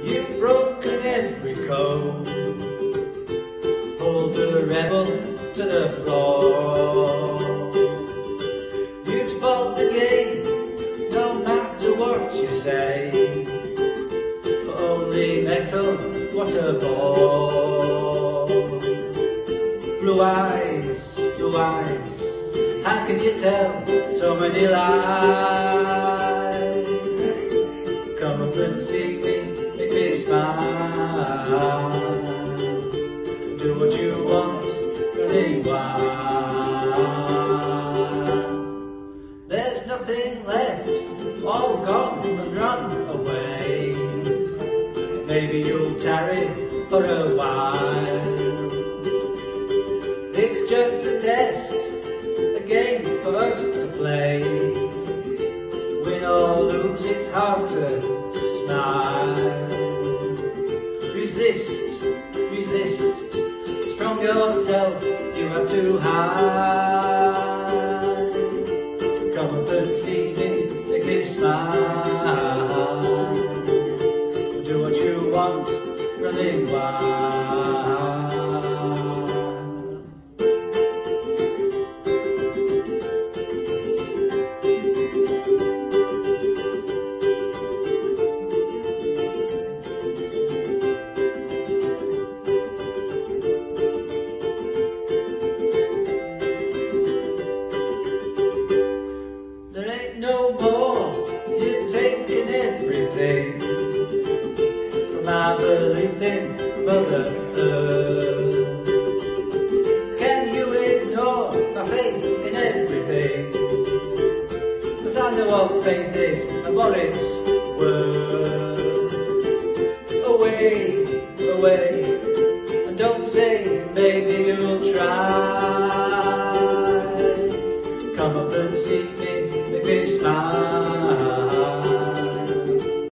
You've broken every code, pulled the rebel to the floor. You've spoiled the game, no matter what you say. For only metal, what a bore. Blue eyes, how can you tell so many lies? Come up and see me, make me smile. Do what you want, running wild. There's nothing left, all gone and run away. Maybe you'll tarry for a while. It's just a test, a game for us to play. Win or lose, it's hard to smile. Resist, it's from yourself you have to hide. Come up and see me, make me smile. Do what you want, running wild. No more, you've taken everything from my belief in Mother Earth. Can you ignore my faith in everything? 'Cause I know what faith is and what it's worth. Away, and don't say maybe you'll try.